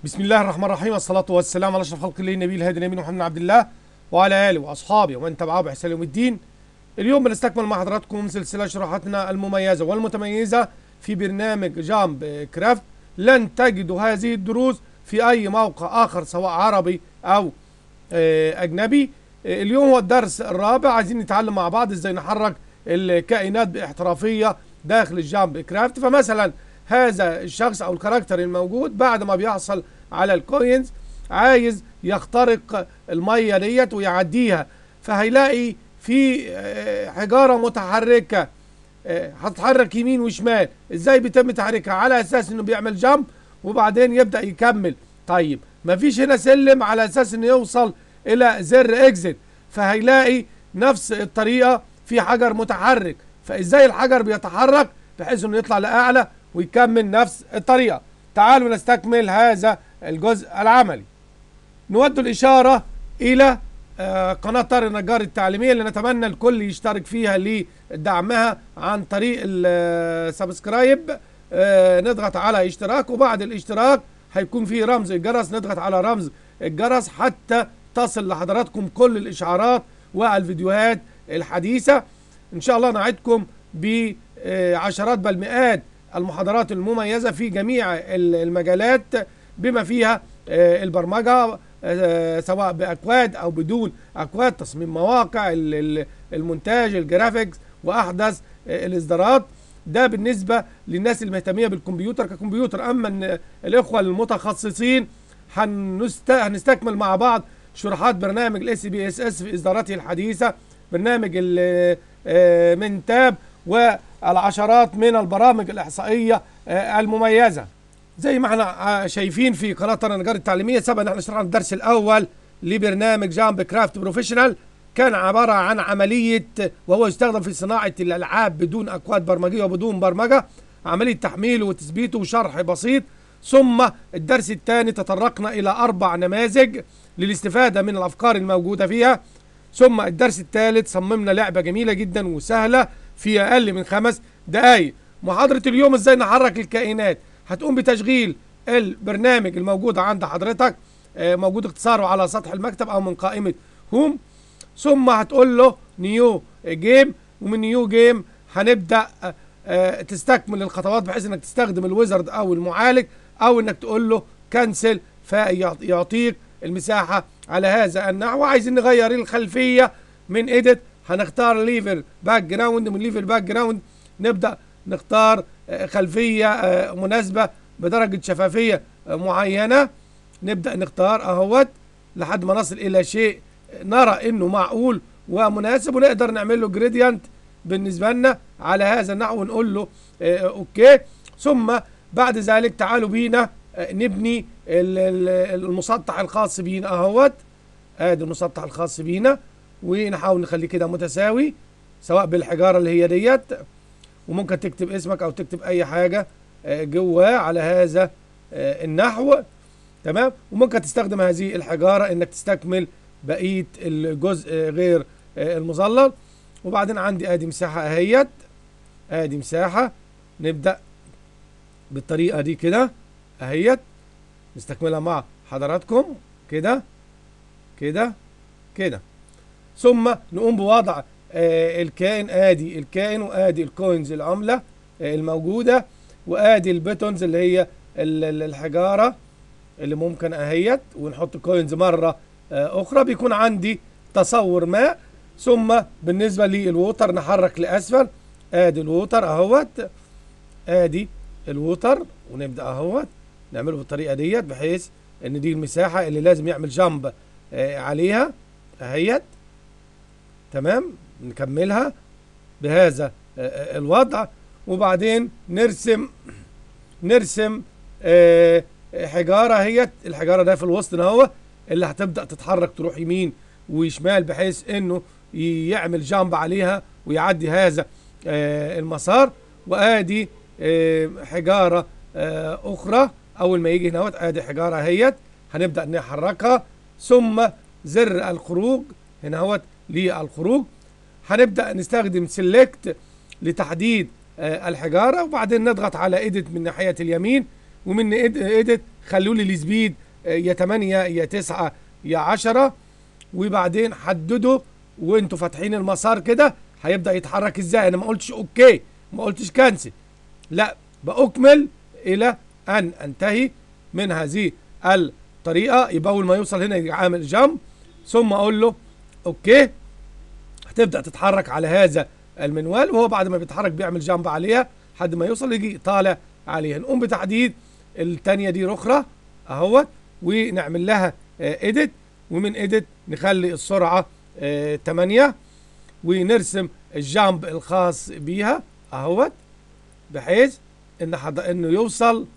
بسم الله الرحمن الرحيم، الصلاة والسلام على أشرف خلق الله النبي الهادي الأمين محمد بن عبد الله وعلى آله وأصحابه ومن تبعه بإحسان يوم الدين. اليوم بنستكمل مع حضراتكم سلسلة شروحاتنا المميزة والمتميزة في برنامج جامب كرافت. لن تجدوا هذه الدروس في أي موقع آخر سواء عربي أو أجنبي. اليوم هو الدرس الرابع، عايزين نتعلم مع بعض إزاي نحرك الكائنات باحترافية داخل الجامب كرافت. فمثلا هذا الشخص او الكاركتر الموجود بعد ما بيحصل على الكوينز عايز يخترق الميه ديت ويعديها، فهيلاقي في حجاره متحركه هتتحرك يمين وشمال. ازاي بيتم تحريكها؟ على اساس انه بيعمل جامب وبعدين يبدا يكمل. طيب مفيش هنا سلم على اساس انه يوصل الى زر اكزit، فهيلاقي نفس الطريقه في حجر متحرك. فازاي الحجر بيتحرك بحيث انه يطلع لاعلى ويكمل نفس الطريقة؟ تعالوا نستكمل هذا الجزء العملي. نود الإشارة إلى قناة طارق النجار التعليمية اللي نتمنى الكل يشترك فيها لدعمها عن طريق السبسكرايب. نضغط على اشتراك، وبعد الاشتراك هيكون في رمز الجرس، نضغط على رمز الجرس حتى تصل لحضراتكم كل الإشعارات والفيديوهات الحديثة. إن شاء الله نعدكم بعشرات بل مئات المحاضرات المميزة في جميع المجالات بما فيها البرمجة، سواء بأكواد أو بدون أكواد، تصميم مواقع، المونتاج، الجرافيكس، وأحدث الإصدارات. ده بالنسبة للناس المهتمية بالكمبيوتر ككمبيوتر. أما الإخوة المتخصصين هنستكمل مع بعض شروحات برنامج الSPSS في إصداراته الحديثة، برنامج من تاب، والعشرات من البرامج الإحصائية المميزة. زي ما احنا شايفين في قناة طارق النجار التعليمية، سبق ان احنا شرحنا الدرس الأول لبرنامج جامب كرافت بروفيشنال. كان عبارة عن عملية، وهو يستخدم في صناعة الألعاب بدون أكواد برمجية وبدون برمجة، عملية تحميله وتثبيته وشرح بسيط. ثم الدرس الثاني تطرقنا إلى 4 نماذج للاستفادة من الأفكار الموجودة فيها. ثم الدرس الثالث صممنا لعبة جميلة جدا وسهلة في أقل من 5 دقايق. محاضرة اليوم ازاي نحرك الكائنات، هتقوم بتشغيل البرنامج الموجود عند حضرتك، موجود اختصاره على سطح المكتب او من قائمة هوم. ثم هتقول له نيو جيم، ومن نيو جيم هنبدأ تستكمل الخطوات بحيث انك تستخدم الويزرد او المعالج، او انك تقول له كنسل فيعطيك المساحة على هذا النحو. عايزين نغير الخلفية من إيديت، هنختار ليفل باك جراوند، من ليفل باك جراوند نبدأ نختار خلفية مناسبة بدرجة شفافية معينة، نبدأ نختار اهوت لحد ما نصل إلى شيء نرى إنه معقول ومناسب، ونقدر نعمل له جريدينت بالنسبة لنا على هذا النحو ونقول له أوكي. ثم بعد ذلك تعالوا بينا نبني المسطح الخاص بينا اهوت. ادي المسطح الخاص بينا، ونحاول نخليه كده متساوي سواء بالحجاره اللي هي ديت، وممكن تكتب اسمك او تكتب اي حاجه جواه على هذا النحو. تمام. وممكن تستخدم هذه الحجاره انك تستكمل بقيه الجزء غير المظلل. وبعدين عندي ادي مساحه اهيت، ادي مساحه، نبدا بالطريقه دي كده اهيت، نستكملها مع حضراتكم كده كده كده. ثم نقوم بوضع الكائن، ادي الكائن وادي الكوينز العملة الموجودة، وادي البيتونز اللي هي الحجارة اللي ممكن اهيت، ونحط كوينز مرة اخرى بيكون عندي تصور ما. ثم بالنسبة للووتر نحرك لاسفل، ادي الووتر اهوت، ادي الووتر، ونبدأ اهوت نعمله بالطريقة ديت بحيث ان دي المساحة اللي لازم يعمل جامب عليها اهيت. تمام. نكملها بهذا الوضع، وبعدين نرسم حجارة اهيت. الحجارة ده في الوسط اهو اللي هتبدأ تتحرك تروح يمين وشمال بحيث انه يعمل جامب عليها ويعدي هذا المسار. وادي حجارة اخرى اول ما يجي هنا ادي حجارة اهيت هنبدأ نحركها. ثم زر الخروج هنا اهوت للخروج، هنبدأ نستخدم سيلكت لتحديد الحجارة، وبعدين نضغط على إيديت من ناحية اليمين ومن ايديت خلوا لي السبيد يا 8 يا 9 يا 10، وبعدين حددوا وانتوا فاتحين المسار كده هيبدأ يتحرك ازاي. انا ما قلتش اوكي، ما قلتش كانسل، لا، بأكمل الى ان انتهي من هذه الطريقة. يبقى اول ما يوصل هنا يجي عامل جامب، ثم اقول له اوكي، هتبدأ تتحرك على هذا المنوال، وهو بعد ما بيتحرك بيعمل جامب عليها لحد ما يوصل يجي طالع عليها. نقوم بتحديد التانية دي رخرة اهوت، ونعمل لها اديت، ومن اديت نخلي السرعة 8، ونرسم الجامب الخاص بيها اهوت، بحيث انه يوصل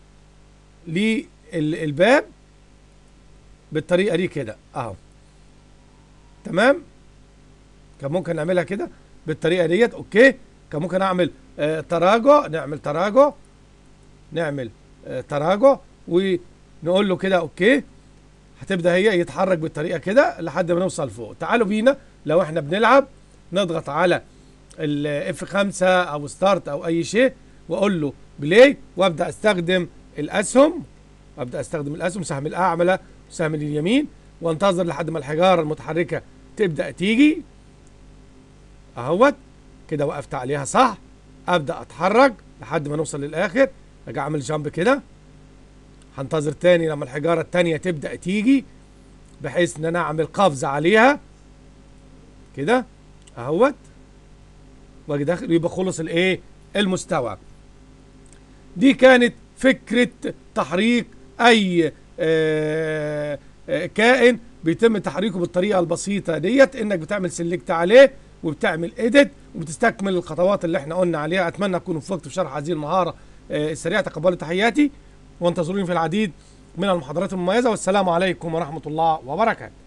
للباب بالطريقة دي كده اهو. تمام، كان ممكن نعملها كده بالطريقة ديت. اوكي، كان ممكن اعمل تراجع، نعمل تراجع، نعمل تراجع، ونقول له كده اوكي، هتبدأ هي يتحرك بالطريقة كده لحد ما نوصل فوق. تعالوا بينا لو احنا بنلعب نضغط على الاف 5 او ستارت او اي شيء، واقول له بلاي، وابدأ استخدم الاسهم، سهم الاعمى وسهم اليمين، وانتظر لحد ما الحجارة المتحركة تبدأ تيجي اهوت كده. وقفت عليها صح، ابدأ اتحرك لحد ما نوصل للاخر، اجي اعمل جامب كده، هنتظر تاني لما الحجارة التانية تبدأ تيجي، بحيث ان انا اعمل قفزة عليها كده اهوت، واجي داخل، ويبقى خلص الايه المستوى. دي كانت فكرة تحريك اي كائن بيتم تحريكه بالطريقة البسيطة ديت، انك بتعمل سيلكت عليه وبتعمل اديت وبتستكمل الخطوات اللي احنا قلنا عليها. اتمنى اكونوا فقتوا في شرح هذه المهارة السريعة. تقبلوا تحياتي، وانتظروني في العديد من المحاضرات المميزة، والسلام عليكم ورحمة الله وبركاته.